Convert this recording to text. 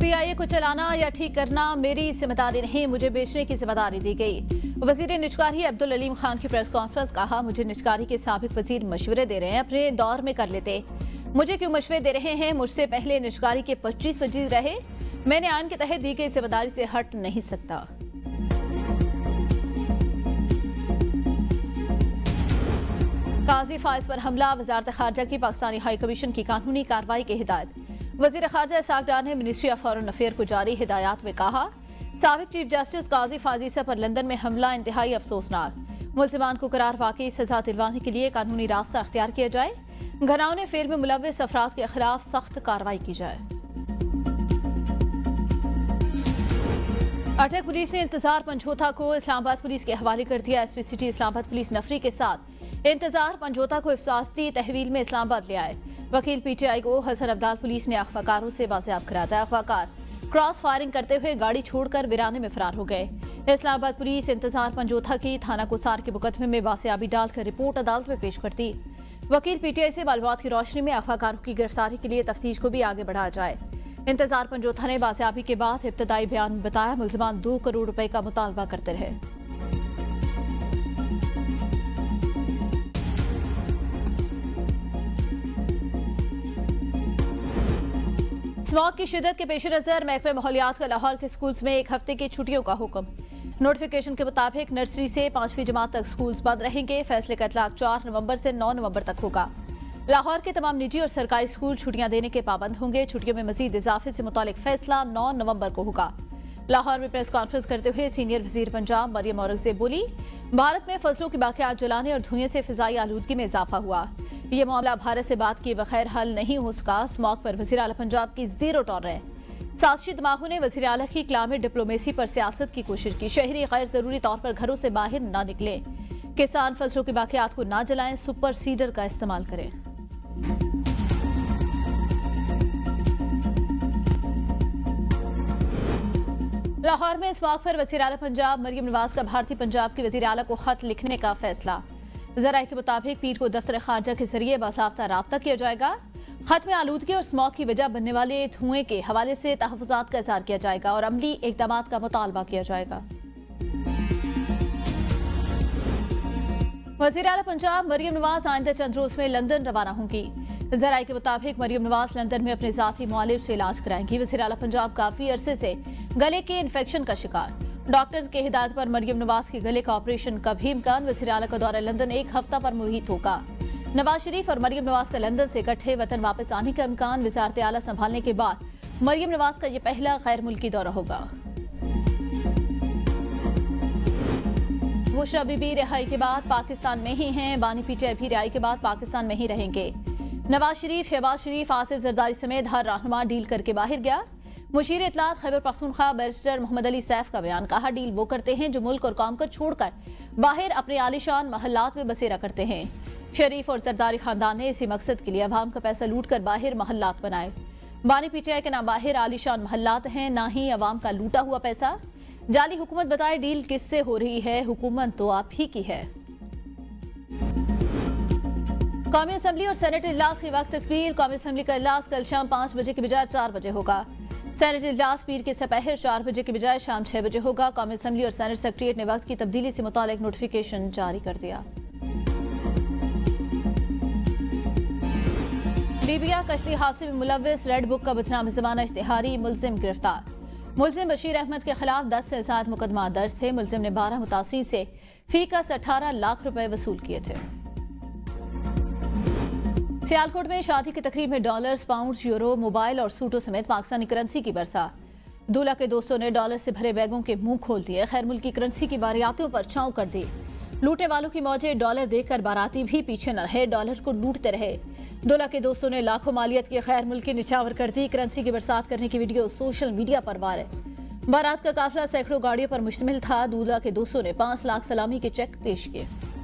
PIA को चलाना या ठीक करना मेरी जिम्मेदारी नहीं, मुझे बेचने की जिम्मेदारी दी गई। वजीर निजकारी अब्दुल अलीम खान की प्रेस कॉन्फ्रेंस। कहा, मुझे निजकारी के साबिक वजीर मशवरे दे रहे हैं, अपने दौर में कर लेते। मुझे क्यों मशवरे दे रहे हैं? मुझसे पहले निजकारी के 25 वजीर रहे, मैंने आइन के तहत दी गई जिम्मेदारी से हट नहीं सकता। काजी फाइज पर हमला, वजारत खारजा की पाकिस्तानी हाई कमीशन की कानूनी कार्रवाई की हिदायत। वजीर खारजा इसाक डार ने मिनिस्ट्री ऑफ फॉरेन अफेयर को जारी हिदायत में कहा, साबिक चीफ जस्टिस काजी फाजीसा पर लंदन में हमला इंतहाई अफसोसनाक। मुल्जिमान को करार वाकई सजा दिलवाने के लिए कानूनी रास्ता अख्तियार किया जाए। घराने फेल में मुलव्विस अफराद के खिलाफ सख्त कार्रवाई की जाए। अटक पुलिस ने इंतजार पंजोथा को इस्लामाबाद पुलिस के हवाले कर दिया। एसपी सिटी इस्लामाबाद पुलिस नफरी के साथ इंतजार पंजोथा को इफ्साती तहवील में इस्लामाबाद ले आए। वकील पीटीआई को हसन अब्दाल पुलिस ने अगवाकारों से बाजियाब कराया। अगवाकार क्रॉस फायरिंग करते हुए गाड़ी छोड़कर वीराने में फरार हो गए। इस्लामाबाद पुलिस इंतजार पंजोथा की थाना कुसार के मुकदमे में बाजियाबी डालकर रिपोर्ट अदालत में पेश करती। वकील पीटीआई से मालूमात की रोशनी में अगवाकारों की गिरफ्तारी के लिए तफ्तीश को भी आगे बढ़ाया जाए। इंतजार पंजोथा ने बाजियाबी के बाद इब्तदाई बयान में बताया, मुल्जिमान 2 करोड़ रुपए का मुतालबा करते रहे। स्मॉग की शिद्दत के पेश नजर महकमे माहौलियात का लाहौर के स्कूल्स में 1 हफ्ते की छुट्टियों का हुक्म। नोटिफिकेशन के मुताबिक नर्सरी से 5वीं जमात तक स्कूल्स बंद रहेंगे। फैसले का इतलाक 4 नवंबर से 9 नवंबर तक होगा। लाहौर के तमाम निजी और सरकारी स्कूल छुट्टियां देने के पाबंद होंगे। छुट्टियों में मजीद इजाफे से मुतालिक फैसला 9 नवंबर को होगा। लाहौर में प्रेस कॉन्फ्रेंस करते हुए सीनियर वजीर पंजाब मरियम औरंगजेब बोली, भारत में फसलों की बाकियात जलाने और धुएं से फिजाई आलूदगी में इजाफा हुआ। ये मामला भारत से बात किए बगैर हल नहीं हो सका। स्मॉग पर वजीर आला पंजाब की 0 टॉलरेंस। साजिशी दिमागों ने वजीर आला की क्लाइमेट डिप्लोमेसी पर सियासत की कोशिश की। शहरी गैर जरूरी तौर पर घरों से बाहर न निकले। किसान फसलों की बाकियात को न जलाएं, सुपर सीडर का इस्तेमाल करें। लाहौर में स्मॉग पर वज़ीर आला पंजाब मरियम नवाज का भारतीय पंजाब के वज़ीर आला को खत लिखने का फैसला। ज़राए के मुताबिक पीर को दफ्तर खारजा के जरिए बासाफ्ता राब्ता किया जाएगा। खत में आलूदगी और स्मॉग की वजह बनने वाले धुएं के हवाले से तहफ़्फ़ुज़ात का इज़हार किया जाएगा और अमली इक़दामात का मुतालबा किया जाएगा। वज़ीर आला पंजाब मरियम नवाज आइंदा चंद रोज में लंदन रवाना होंगी। ज़राए के मुताबिक मरियम नवाज लंदन में अपने ज़ाती मुआलिज से इलाज कराएंगी। वज़ीर आला पंजाब काफी अरसे से गले के इन्फेक्शन का शिकार। डॉक्टर्स के हिदायत पर मरियम नवाज के गले का ऑपरेशन का भी इम्कान। वज़ीर आला का दौरा लंदन 1 हफ्ता पर मुहित होगा। नवाज शरीफ और मरियम नवाज का लंदन से इकट्ठे वतन वापस आने का इम्कान। वज़ारत आला संभालने के बाद मरियम नवाज का यह पहला गैर मुल्की दौरा होगा। बुशरा बीबी रिहाई के बाद पाकिस्तान में ही हैं। बानी पीटीआई भी रिहाई के बाद पाकिस्तान में ही रहेंगे। नवाज शरीफ, शहबाज शरीफ, आसिफ जरदारी समेत हर रहनुमा डील करके बाहर गया। मुशीर इत्तलात खैबर पख्तूनख्वा बैरिस्टर मोहम्मद अली सैफ का बयान। कहा, डील वो करते हैं जो मुल्क और कौम को छोड़कर बाहर अपने आलिशान महल्लात में बसेरा करते हैं। शरीफ और जरदारी खानदान ने इसी मकसद के लिए अवाम का पैसा लूट कर बाहर महल्लात बनाए। बानी पीटीआई के ना बाहर आलिशान महल्लात हैं, ना ही अवाम का लूटा हुआ पैसा। जाली हुकूमत बताए डील किससे हो रही है, हुकूमत तो आप ही की है। कौमी असम्बली और सेनेट इजलास के वक्त तकमील। कौमी असम्बली का इजलास कल शाम 5 बजे के बजाय 4 बजे होगा। सेनेट इजलास पीर के सपहर 4 बजे के बजाय शाम 6 बजे होगा। कौमी असम्बली और सेनेट सेक्रेटरीट ने वक्त की तब्दीली से मुतालिक नोटिफिकेशन जारी कर दिया। लीबिया कश्ती हादसे में मुलव्विस रेड बुक का बदनाम ज़माना इश्तिहारी। मुल्जिम गिरफ्तार। मुल्जिम बशीर अहमद के खिलाफ 10 से ज्यादा मुकदमा दर्ज थे। मुल्जिम ने 12 मुतासिरीन से फी का 18 लाख रुपए वसूल किए थे। सियालकोट में शादी की तकरीब में डॉलर्स, पाउंड, यूरो, मोबाइल और सूटों समेत पाकिस्तानी करेंसी की बरसा। दूल्हा के दोस्तों ने डॉलर से भरे बैगों के मुंह खोल दिए। गैर मुल्की करेंसी की बारियातियों पर छांव कर दी। लूटने वालों की मौजें डॉलर देकर बाराती भी पीछे न रहे, डॉलर को लूटते रहे। दूल्हा के दोस्तों ने लाखों मालियत की गैर मुल्की निछावर कर दी। करेंसी की बरसात करने की वीडियो सोशल मीडिया पर वायरल। बारात का काफिला सैकड़ों गाड़ियों पर मुश्तमिल था। दूल्हा के दोस्तों ने 5 लाख सलामी के चेक पेश किए।